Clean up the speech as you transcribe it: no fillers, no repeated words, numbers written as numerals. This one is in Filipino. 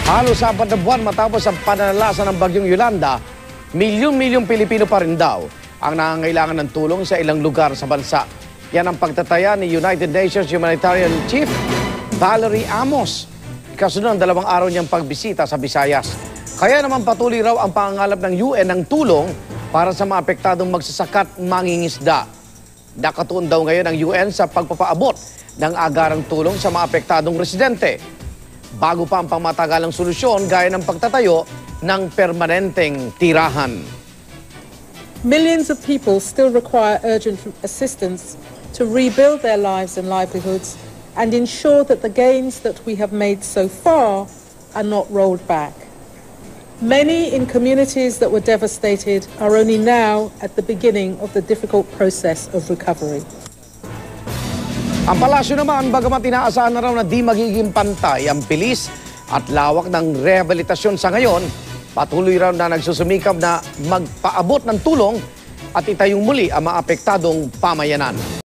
Halos 4 na buwan matapos ang pananalasa ng bagyong Yolanda, milyon-milyong Pilipino pa rin daw ang nangangailangan ng tulong sa ilang lugar sa bansa. Yan ang pagtataya ni United Nations Humanitarian Chief Valerie Amos kasunod ng 2 araw niyang pagbisita sa Visayas. Kaya naman patuloy raw ang pangangalap ng UN ng tulong para sa mga apektadong magsasakat mangingisda. Nakatuon daw ngayon ang UN sa pagpapaabot ng agarang tulong sa mga apektadong residente. Bago pa ang pangmatagalang solusyon gaya ng pagtatayo ng permanenteng tirahan. Millions of people still require urgent assistance to rebuild their lives and livelihoods and ensure that the gains that we have made so far are not rolled back. Many in communities that were devastated are only now at the beginning of the difficult process of recovery. Ang palasyo naman, bagamat inaasahan na raw na di magiging pantay ang bilis at lawak ng rehabilitasyon sa ngayon, patuloy raw na nagsusumikap na magpaabot ng tulong at itayong muli ang mga apektadong pamayanan.